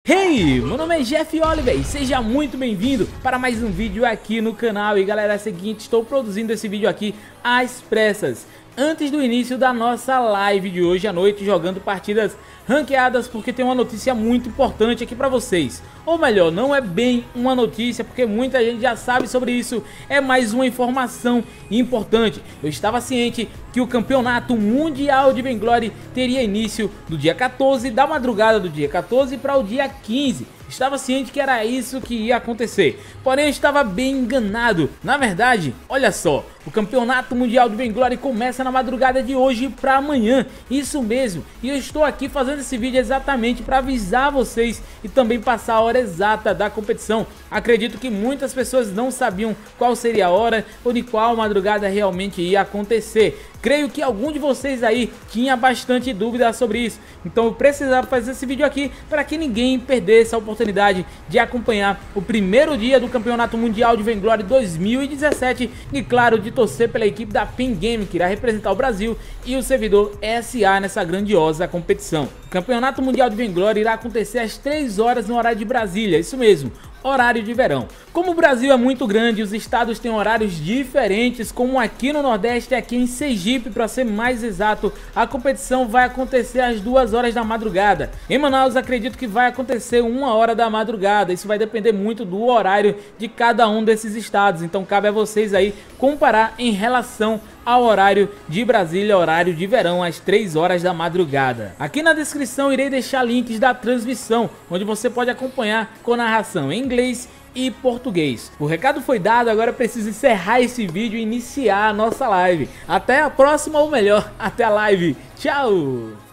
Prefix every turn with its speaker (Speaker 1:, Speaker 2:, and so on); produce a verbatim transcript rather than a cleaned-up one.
Speaker 1: Hey, meu nome é Jeff Oliver e seja muito bem-vindo para mais um vídeo aqui no canal. E galera, é o seguinte, estou produzindo esse vídeo aqui às pressas, antes do início da nossa live de hoje à noite, jogando partidas ranqueadas, porque tem uma notícia muito importante aqui pra vocês. Ou melhor, não é bem uma notícia, porque muita gente já sabe sobre isso, é mais uma informação importante. Eu estava ciente que o Campeonato Mundial de Vainglory teria início do dia quatorze, da madrugada do dia quatorze para o dia quinze. Estava ciente que era isso que ia acontecer, porém eu estava bem enganado. Na verdade, olha só, o Campeonato Mundial de Vainglory começa na madrugada de hoje para amanhã, isso mesmo. E eu estou aqui fazendo esse vídeo exatamente para avisar vocês e também passar a hora exata da competição. Acredito que muitas pessoas não sabiam qual seria a hora ou de qual madrugada realmente ia acontecer. Creio que algum de vocês aí tinha bastante dúvida sobre isso, então eu precisava fazer esse vídeo aqui para que ninguém perdesse a oportunidade de acompanhar o primeiro dia do Campeonato Mundial de Vainglory dois mil e dezessete e claro, de torcer pela equipe da Pin Game, que irá representar o Brasil e o servidor S A nessa grandiosa competição. O Campeonato Mundial de Vainglory irá acontecer às três horas no horário de Brasília, isso mesmo, horário de verão. Como o Brasil é muito grande, os estados têm horários diferentes, como aqui no Nordeste, aqui em Sergipe, para ser mais exato, a competição vai acontecer às duas horas da madrugada. Em Manaus, acredito que vai acontecer uma hora da madrugada. Isso vai depender muito do horário de cada um desses estados, então cabe a vocês aí comparar em relação ao horário de Brasília, horário de verão, às três horas da madrugada. Aqui na descrição irei deixar links da transmissão, onde você pode acompanhar com narração em inglês e português. O recado foi dado, agora eu preciso encerrar esse vídeo e iniciar a nossa live. Até a próxima, ou melhor, até a live. Tchau!